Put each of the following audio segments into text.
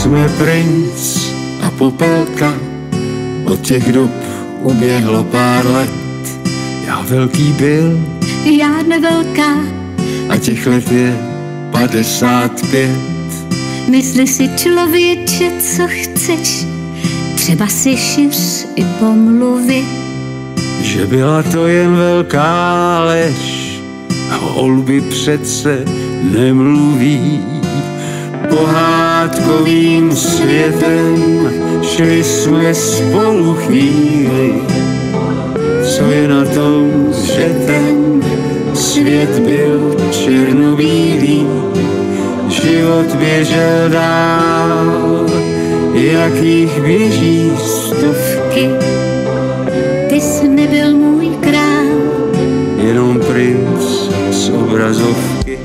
jsme princ a popelka, od těch dob uběhlo pár let. Já velký byl, já nevelká, a těch let je 55. mysli si člověče, co chceš, třeba si šiř i pomluvy. Že byla to jen velká lež, a o lbi přece nemluví. Pohádkovým světem šli jsme spolu chvíli. Co je na tom, že ten svět byl černobílý, život běžel dál, jak jich běží stovky. Ty jsi nebyl můj král, jenom princ z obrazovky.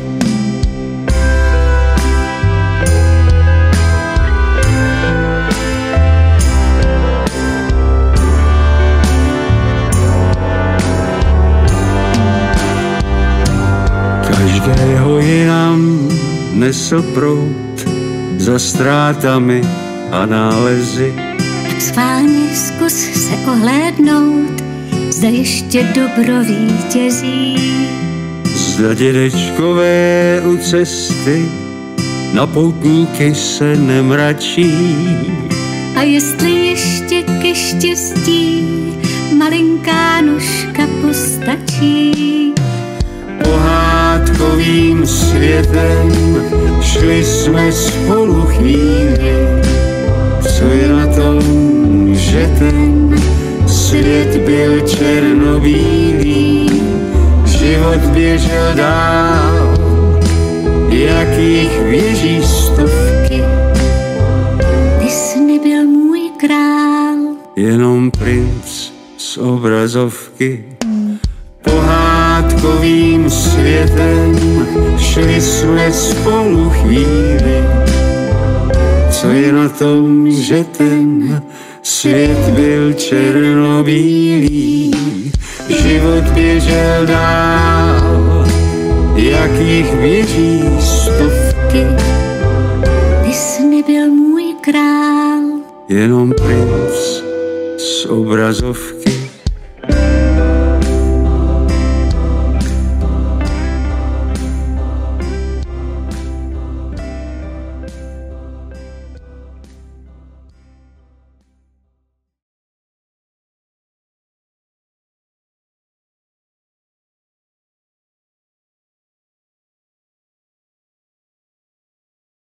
Každého jinam nesl proud za ztrátami a nálezy. tak schválně zkus se ohlédnout, zda ještě dobro vítězí. Zda dědečkové u cesty na poutníky se nemračí. A jestli ještě ke štěstí malinká nůžka postačí. Pohádkovým světem šli jsme spolu chvíli. Co je na tom, že ten svět byl černobílý, život běžel dál, jak jich běží stovky. Ty jsi nebyl můj král, jenom princ z obrazovky. Pohádkovým světem šli jsme spolu chvíli. Co je na tom, že ten svět byl černobílý, život běžel dál, jak jich běží stovky. ty jsi nebyl můj král. Jenom princ z obrazovky.